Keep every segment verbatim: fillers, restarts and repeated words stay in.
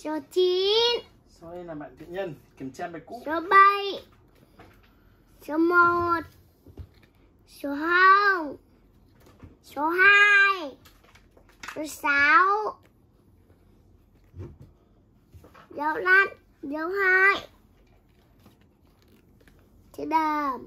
Số chín. Sau đây là bạn thiện nhân kiểm tra bài cũ. Số bảy. Số một. Số không. Số hai. Số sáu. Dấu lăn. Dấu hai. Chữ đầm.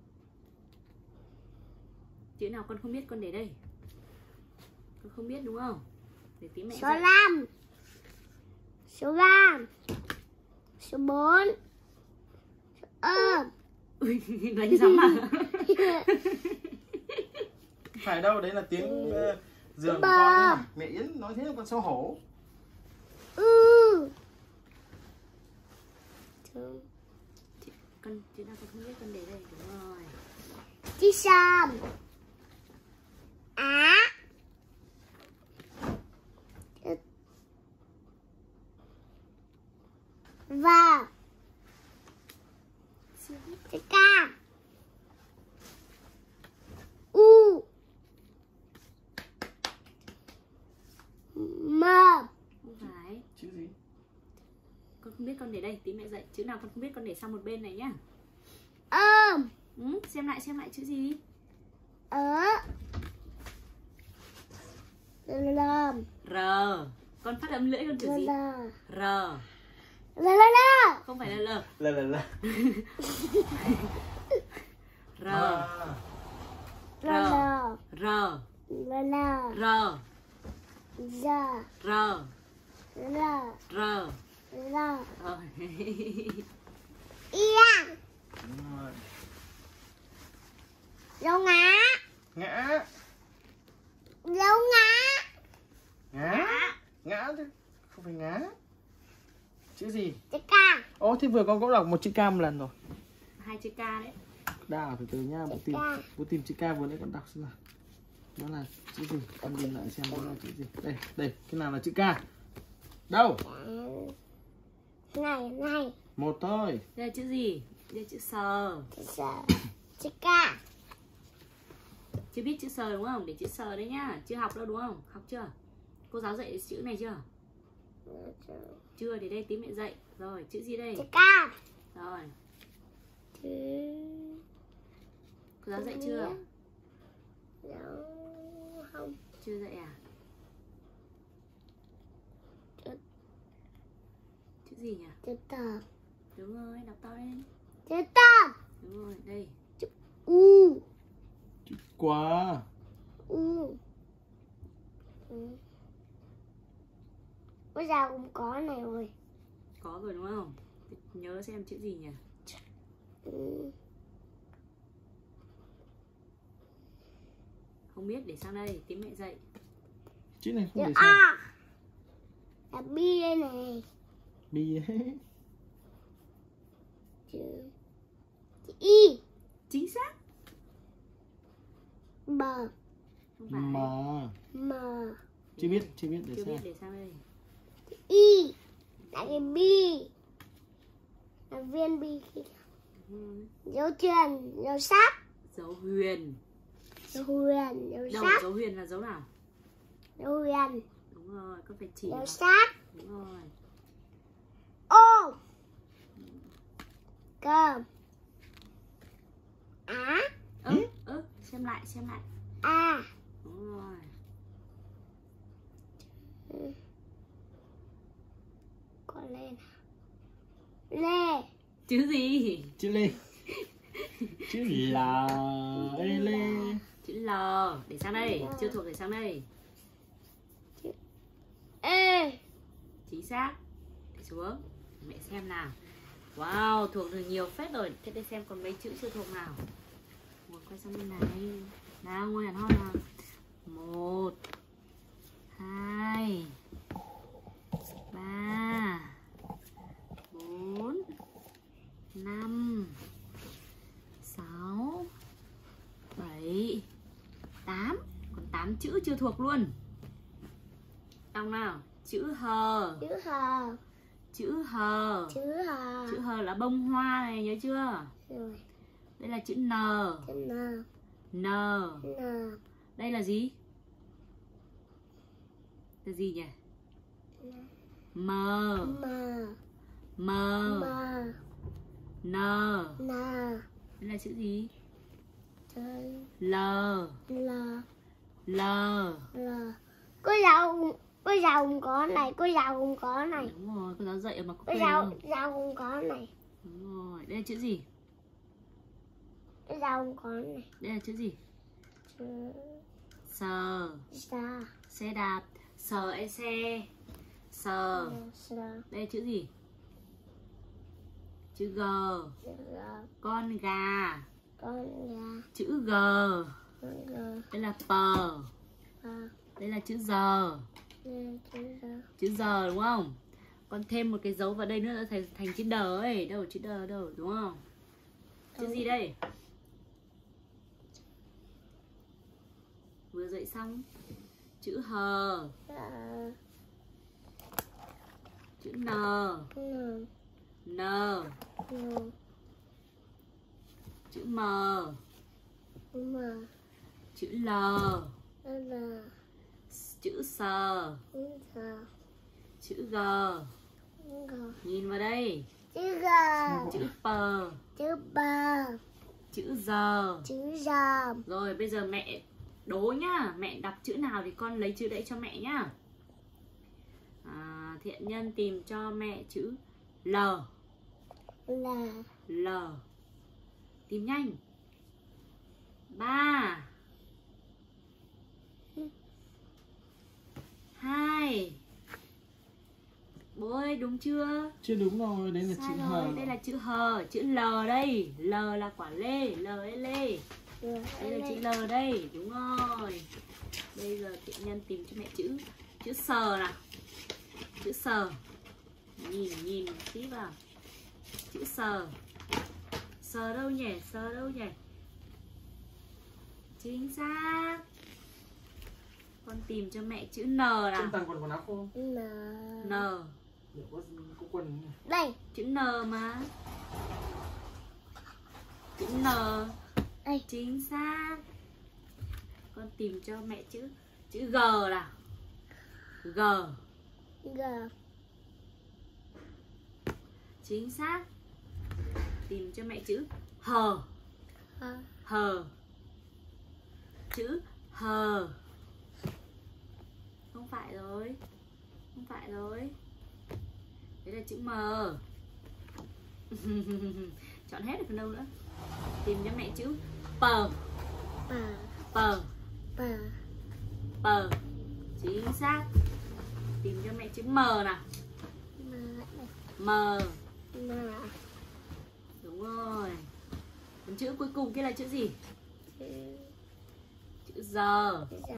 Chữ nào con không biết con để đây. Con không biết đúng không? Để tí mẹ Số dạy. năm. Số ba. Số bốn. Số ôm. Ui, đánh giấm à? Phải đâu, đấy là tiếng uh, giường của Ba. con ấy. Mẹ Yến nói thế là con xấu hổ. Ừ. Chị, con chữ nào con không biết con để đây, đúng rồi. Chữ sầm. Á. Chữ và. Chữ ca. U. Mơ. Không phải. Chữ gì? Con không biết con để đây, tí mẹ dạy. Chữ nào con không biết con để sang một bên này nhá. Ôm. Ừ, xem lại xem lại chữ gì? Ở. Lầm. R. Con phát âm lưỡi con chữ gì? Lờ. R. Lờ lờ lờ. Không phải là L. Là là là. R. À. R. Lờ. R. Lờ lờ. R. Giờ. R. Lờ. R. Lờ. Rồi. Ia. Đúng rồi. Dấu ngã. Ngã. Dấu ngã. Ngã. Ngã chứ. Không phải ngã. Chữ gì? Chữ ca. Ô, thế vừa con có đọc một chữ K một lần rồi. Hai chữ K đấy. Đào từ từ nha, bố tìm, bố tìm chữ K vừa nãy con đọc xem nào. Nó là chữ gì? Con nhìn lại xem nó là chữ gì. Đây, đây, cái nào là chữ K? Đâu? Này, này. Một thôi. Đây là chữ gì? Đây là chữ sờ. Chữ sờ. Chữ ca. Chưa biết chữ sờ đúng không? Để chữ sờ đấy nhá. Chưa học đâu đúng không? Học chưa? Cô giáo dạy chữ này chưa? Chưa, để đây tí mẹ dạy. Rồi, chữ gì đây? Chữ ca. Rồi, Chữ. cô giáo dạy chưa? Dấu không. Chưa dạy à? Chữ. Chữ gì nhỉ? Chữ tờ. Đúng rồi, đọc to lên. Chữ tờ. Đúng rồi, đây. U. Chữ quá. U. Ừ. Bây giờ cũng có này rồi. Có rồi đúng không? Nhớ xem chữ gì nhỉ? Ừ. Không biết, để sang đây, tí mẹ dạy. Chữ này không Chữ để sao. A. Là bi đây này. Bi đấy. Chữ. Chữ Y. Chính xác. Bờ. Không phải. Mà. Mờ. Chưa biết, chưa biết để Chưa sao. biết, để sang đây. Chữ Y. Là cái bi. Là viên bi kia. Ừ. Dấu truyền. Dấu sát. Dấu huyền. Dấu huyền. Dấu Đâu, sát. dấu huyền là dấu nào? Dấu huyền. Đúng rồi, con phải chỉ Dấu vào. sát. Đúng rồi. Ô. Cơm. Á. Ơ, ơ, xem lại, xem lại. A. Đúng rồi. Con lên. Lê. Chữ gì? Chữ Lê. Chữ là Lê Lê. Chữ L. Để sang đây, chưa thuộc để sang đây. Ê. Chính xác. Để xuống. Mẹ xem nào. Wow, thuộc được nhiều phết rồi. Thế đây xem còn mấy chữ chưa thuộc nào. Ngồi quay sang bên này. Nào, ngồi hẳn hoi nào. Một. Hai. Ba. Bốn. Năm. Sáu. Bảy. Tám. Còn tám chữ chưa thuộc luôn. Đọc nào. Chữ hờ. Chữ hờ. Chữ hờ. Chữ hờ. Chữ hờ là bông hoa này, nhớ chưa? Rồi. Đây là chữ N. Chữ N. N. N. Đây là gì? Là gì nhỉ? M. M. M. M. N. N. Đây là chữ gì? Chữ L. L. L. L. Cô giáo cô giáo cũng có này, cô giáo cũng có này. Đúng rồi, cô giáo dạy mà có Cô phê giáo không? giáo cũng có này. Đúng rồi, đây là chữ gì? Cô giáo cũng có này. Đây là chữ gì? Chữ Sờ. sa. Xe đạp. Sờ e xe. Sờ. Sa. Đây là chữ gì? Chữ G. Chữ G. Con gà. Con gà. Chữ G. Con G. Đây là P. À. Đây là chữ G. Đây chữ G. Chữ G đúng không? Con thêm một cái dấu vào đây nữa là thành, thành chữ D ấy. Đâu chữ D đâu đúng không? Chữ gì đây? Vừa dậy xong. Chữ H. À. Chữ N. N. N. N. Chữ M. M. Chữ L. L. Chữ S. G. Chữ G. G. Nhìn vào đây. Chữ G. Chữ P. Chữ B. Chữ G. Chữ G. Rồi bây giờ mẹ đố nhá. Mẹ đọc chữ nào thì con lấy chữ đấy cho mẹ nhá. à, Thiện Nhân tìm cho mẹ chữ L. L. L. Tìm nhanh. Ba. Hai. Bố ơi đúng chưa? Chưa đúng rồi, đấy là Sai chữ rồi, H. đây là chữ H. Chữ L đây. L là quả lê. L ấy lê. Đây là chữ L đây. Đúng rồi. Bây giờ Thiện Nhân tìm cho mẹ chữ chữ sờ nào. Chữ sờ. Nhìn nhìn tí vào. Chữ sờ. Sờ đâu nhỉ? Sờ đâu nhỉ? Chính xác. Con tìm cho mẹ chữ N nào. Trong tầng quần quần áo khô. N. N. Liệu có, có quần không nhỉ? Đây. Chữ N mà. Chữ N. Đây. Chính xác. Con tìm cho mẹ chữ chữ G nào. G. G. Chính xác. Tìm cho mẹ chữ H. H. H. Chữ H. Không phải rồi. Không phải rồi. Đấy là chữ M. Chọn hết được còn đâu nữa. Tìm cho mẹ chữ P. P. P. P. P. Chính xác. Tìm cho mẹ chữ M nào. M. M. M. Đúng rồi. Còn chữ cuối cùng kia là chữ gì? Chữ Chữ giờ.